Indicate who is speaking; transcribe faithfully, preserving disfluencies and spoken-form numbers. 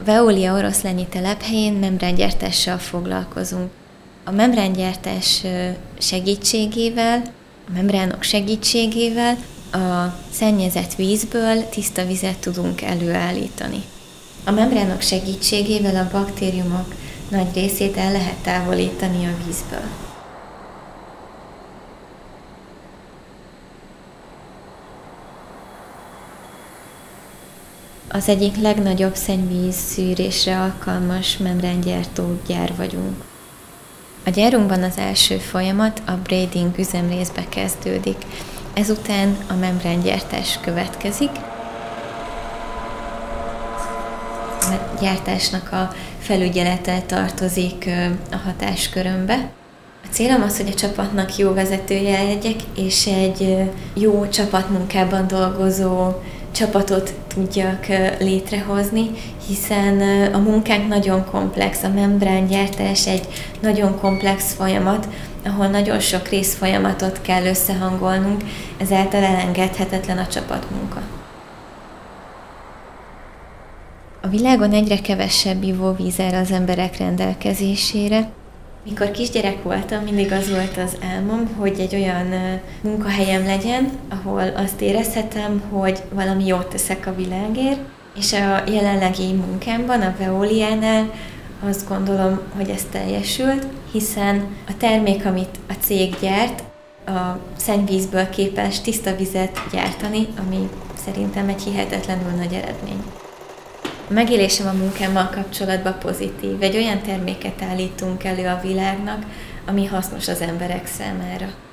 Speaker 1: Veolia oroszlányi telephelyén membrángyártással foglalkozunk. A membrángyártás segítségével, a membránok segítségével a szennyezett vízből tiszta vizet tudunk előállítani. A membránok segítségével a baktériumok nagy részét el lehet távolítani a vízből. Az egyik legnagyobb szennyvíz szűrésre alkalmas membrángyártó gyár vagyunk. A gyárunkban az első folyamat a braiding üzemrészbe kezdődik, ezután a membrángyártás következik. A gyártásnak a felügyelete tartozik a hatáskörömbe. A célom az, hogy a csapatnak jó vezetője legyek, és egy jó csapatmunkában dolgozó csapatot tudjak létrehozni, hiszen a munkánk nagyon komplex, a membrángyártás egy nagyon komplex folyamat, ahol nagyon sok részfolyamatot kell összehangolnunk, ezáltal elengedhetetlen a csapatmunka. A világon egyre kevesebb ivóvíz áll az emberek rendelkezésére. Mikor kisgyerek voltam, mindig az volt az álmom, hogy egy olyan munkahelyem legyen, ahol azt érezhetem, hogy valami jót teszek a világért, és a jelenlegi munkámban, a Veoliánál azt gondolom, hogy ez teljesült, hiszen a termék, amit a cég gyárt, a szennyvízből képes tiszta vizet gyártani, ami szerintem egy hihetetlenül nagy eredmény. A megélésem a munkámmal kapcsolatban pozitív. Egy olyan terméket állítunk elő a világnak, ami hasznos az emberek számára.